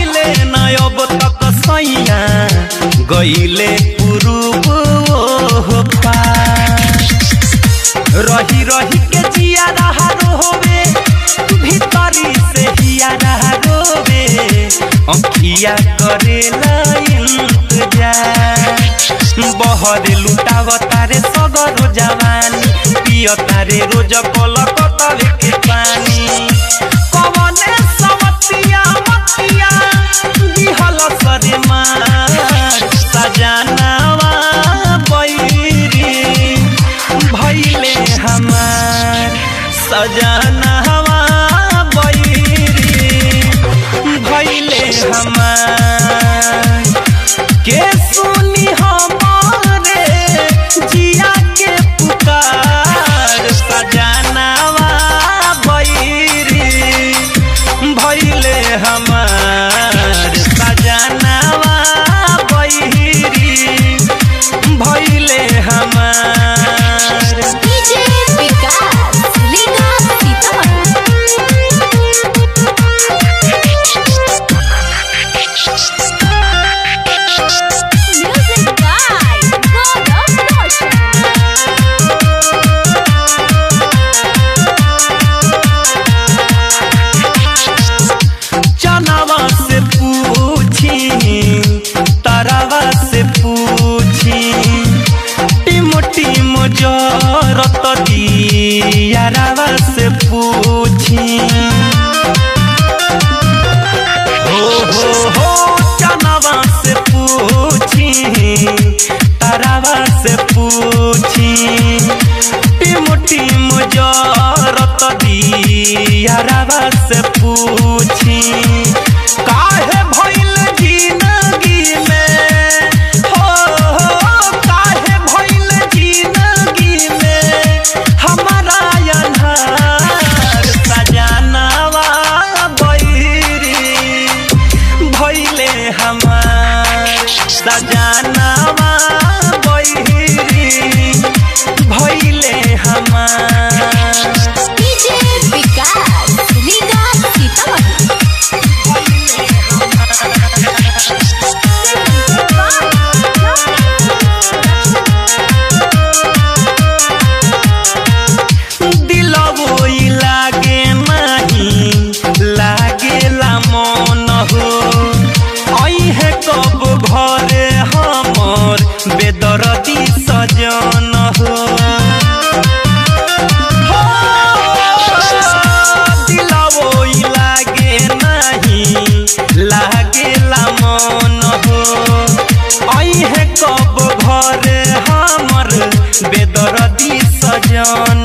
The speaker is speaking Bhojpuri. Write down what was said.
आइले न अब तक सैया गईले पुरुब रही रही के जिया रहा रोवे भीतरी से हिया रहा रोवे अंखिया करेला इंतजार बहरे लुटाव तारे सगरो जवानी पिय तारे रोज कलकतवे के पानी कवने समतिया मतिया दिहल सरे मार सजनावा बैरी भइले हमार सजनावा बैरी भइले हमार के सुनी हमारे जिया के पुकार सजनावा बैरी भइले हमार सजनावा बैरी भइले हमार डीजे विकास लीगा म्यूजिक बाय गौरव रोशन चनावा से पूछी तारावा से पूछी टिम टिम जरत दियारावा से पूछी हो चनावा से पूछी तारावा से पूछी टिम टिम जरत दियारावा से पूछी काहे भइल जिंदगी में हो काहे भइल जिंदगी में हमारा अन्हार सजनावा बैरी भइले हमार सजनावा बैरी भइले हमार डीजे विकास लीगा दिलवो लागे नहीं लागेला मन हो अइहे कब घरे हमर बेदरदी सजन हो दिलवो लागे नहीं लागेला मन हो अइहे कब घरे हमर बेदरदी सजन